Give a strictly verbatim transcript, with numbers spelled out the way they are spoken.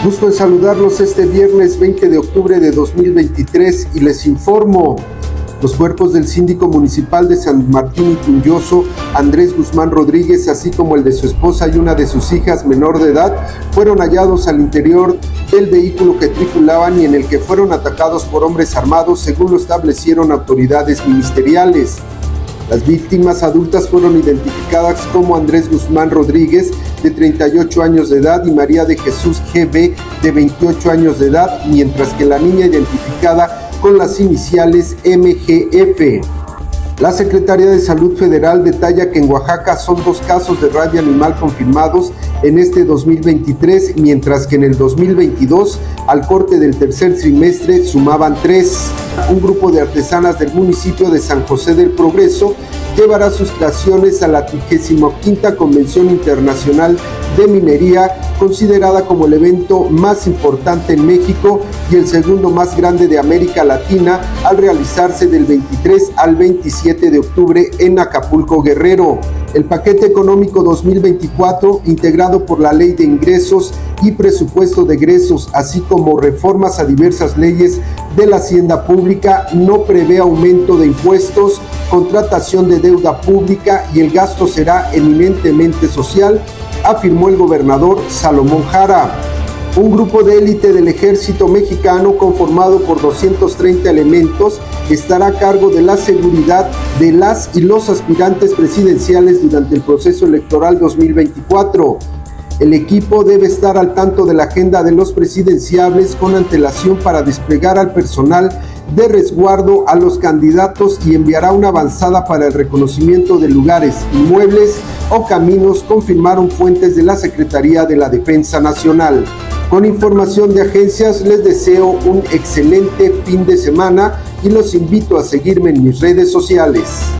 Gusto en saludarlos este viernes veinte de octubre de dos mil veintitrés y les informo. Los cuerpos del síndico municipal de San Martín Intunyoso, Andrés Guzmán Rodríguez, así como el de su esposa y una de sus hijas menor de edad, fueron hallados al interior del vehículo que tripulaban y en el que fueron atacados por hombres armados, según lo establecieron autoridades ministeriales. Las víctimas adultas fueron identificadas como Andrés Guzmán Rodríguez, de treinta y ocho años de edad, y María de Jesús G B, de veintiocho años de edad, mientras que la niña identificada con las iniciales M G F. La Secretaría de Salud Federal detalla que en Oaxaca son dos casos de rabia animal confirmados en este dos mil veintitrés, mientras que en el dos mil veintidós, al corte del tercer trimestre, sumaban tres. Un grupo de artesanas del municipio de San José del Progreso llevará sus creaciones a la trigésima quinta Convención Internacional de Minería, considerada como el evento más importante en México y el segundo más grande de América Latina, al realizarse del veintitrés al veintisiete de octubre en Acapulco, Guerrero. El paquete económico dos mil veinticuatro, integrado por la Ley de Ingresos y Presupuesto de Egresos, así como reformas a diversas leyes de la hacienda pública, no prevé aumento de impuestos, contratación de deuda pública y el gasto será eminentemente social, afirmó el gobernador Salomón Jara. Un grupo de élite del ejército mexicano conformado por doscientos treinta elementos estará a cargo de la seguridad de las y los aspirantes presidenciales durante el proceso electoral dos mil veinticuatro. El equipo debe estar al tanto de la agenda de los presidenciables con antelación para desplegar al personal de resguardo a los candidatos y enviará una avanzada para el reconocimiento de lugares, inmuebles o caminos, confirmaron fuentes de la Secretaría de la Defensa Nacional. Con información de agencias, les deseo un excelente fin de semana y los invito a seguirme en mis redes sociales.